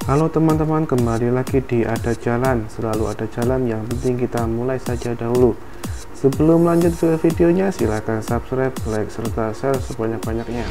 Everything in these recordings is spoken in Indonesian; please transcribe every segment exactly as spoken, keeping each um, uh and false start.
Halo teman-teman, kembali lagi di Ada Jalan. Selalu ada jalan, yang penting kita mulai saja dahulu. Sebelum lanjut ke videonya, silahkan subscribe, like, serta share sebanyak-banyaknya.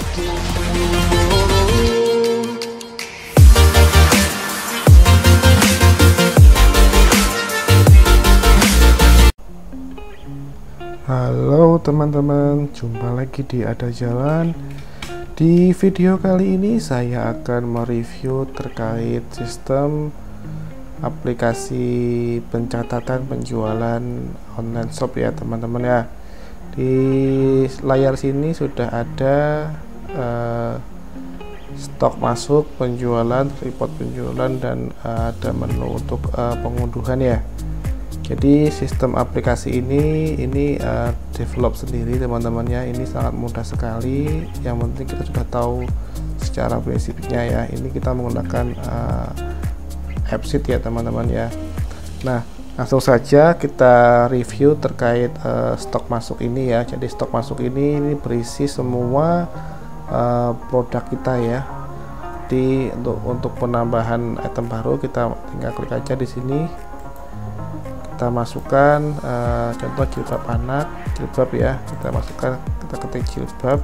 Halo teman-teman, jumpa lagi di Ada Jalan. Di video kali ini saya akan mereview terkait sistem aplikasi pencatatan penjualan online shop ya teman-teman ya. Di layar sini sudah ada uh, stok masuk, penjualan, report penjualan, dan uh, ada menu untuk uh, pengunduhan ya. Jadi sistem aplikasi ini ini uh, develop sendiri teman-teman ya. Ini sangat mudah sekali. Yang penting kita sudah tahu secara prinsipnya ya. Ini kita menggunakan uh, AppSheet ya teman-teman ya. Nah, langsung saja kita review terkait uh, stok masuk ini ya. Jadi stok masuk ini ini berisi semua uh, produk kita ya. Di untuk untuk penambahan item baru kita tinggal klik aja di sini. Kita masukkan uh, contoh jilbab anak, jilbab ya, kita masukkan, kita ketik jilbab,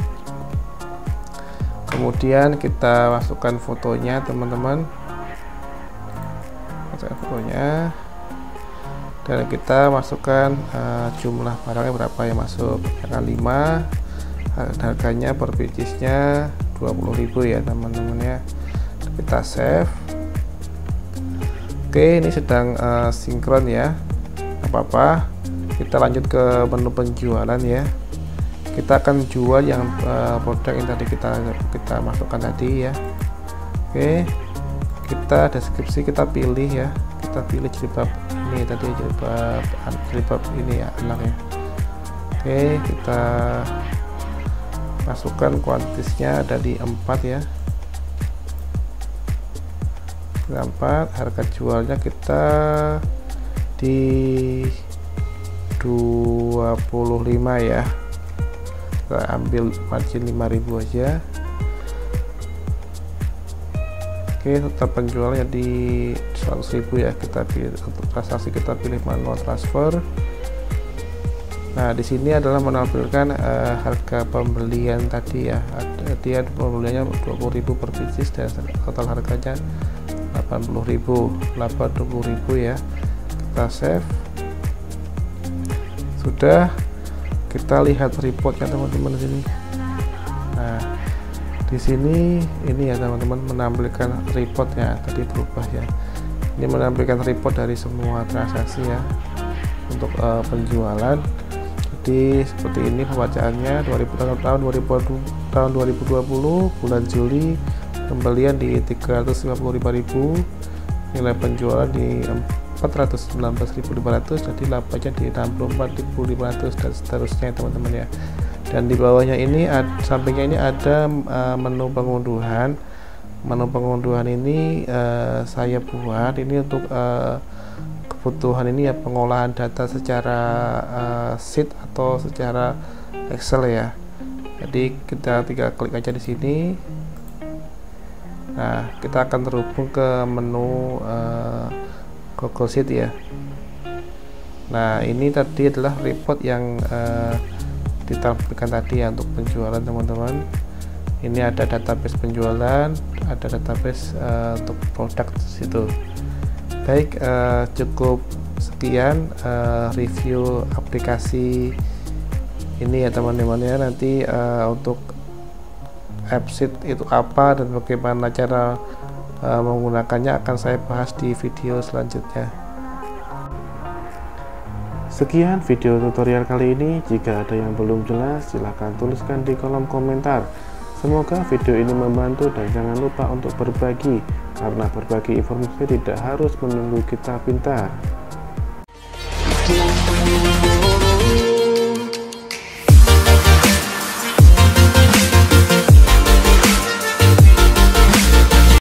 kemudian kita masukkan fotonya teman-teman, masukkan fotonya, dan kita masukkan uh, jumlah barangnya berapa yang masuk, misalkan lima, harganya per piecesnya dua puluh ribu ya teman-teman ya. Kita save. Oke, ini sedang uh, sinkron ya, apa-apa. Kita lanjut ke menu penjualan ya. Kita akan jual yang uh, produk yang tadi kita kita masukkan tadi ya. Oke, kita deskripsi kita pilih ya. Kita pilih jilbab ini tadi, jilbab jilbab ini ya anak ya. Oke, kita masukkan kuantitasnya ada di empat ya. empat, harga jualnya kita di dua puluh lima ya. Kita ambil margin lima ribu aja. Oke, total penjualnya di seratus ribu ya. Kita pilih untuk transaksi, kita pilih manual transfer. Nah, di sini adalah menampilkan uh, harga pembelian tadi ya. Ada dia pembeliannya dua puluh ribu per pieces dan total harganya delapan puluh ribu, delapan puluh ribu ya. Kita save. Sudah, kita lihat reportnya teman-teman di sini. Nah, di sini ini ya teman-teman menampilkan reportnya, tadi berubah ya. Ini menampilkan report dari semua transaksi ya untuk uh, penjualan. Jadi seperti ini pembacaannya dua ribu tahun dua ribu tahun dua ribu dua puluh bulan Juli, pembelian di tiga ratus lima puluh lima ribu, nilai penjualan di empat ratus sembilan belas ribu lima ratus, jadi labanya di enam puluh empat ribu lima ratus dan seterusnya teman-teman ya. Dan di bawahnya ini ada, sampingnya ini ada uh, menu pengunduhan. Menu pengunduhan ini uh, saya buat ini untuk uh, kebutuhan ini ya, pengolahan data secara uh, sheet atau secara Excel ya. Jadi kita tinggal klik aja di sini. Nah, kita akan terhubung ke menu uh, Google Sheet ya. Nah, ini tadi adalah report yang uh, ditampilkan tadi ya untuk penjualan teman-teman. Ini ada database penjualan, ada database uh, untuk produk di situ. Baik, uh, cukup sekian uh, review aplikasi ini ya teman-teman ya. Nanti uh, untuk AppSheet itu apa dan bagaimana cara uh, menggunakannya akan saya bahas di video selanjutnya. Sekian video tutorial kali ini. Jika ada yang belum jelas, silahkan tuliskan di kolom komentar. Semoga video ini membantu, dan jangan lupa untuk berbagi, karena berbagi informasi tidak harus menunggu kita pintar.